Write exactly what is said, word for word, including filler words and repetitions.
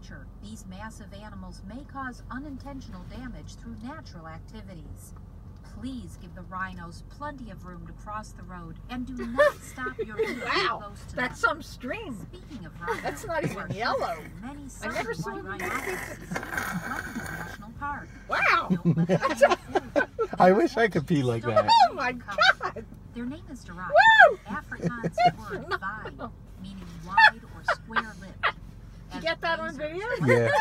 nature, these massive animals may cause unintentional damage through natural activities. Please give the rhinos plenty of room to cross the road and do not stop your vehicle Wow, close to that's them. some stream. Speaking of rhinos, That's not even there are yellow. many I never southern saw white them. rhinoceroses here in Wellington National Park. Wow. Don't let them fool you. I wish I could pee like that. Oh my God. Their name is derived Woo! from Afrikaans word No. vine, meaning wide or square lipped. Did you get that on video? Yeah.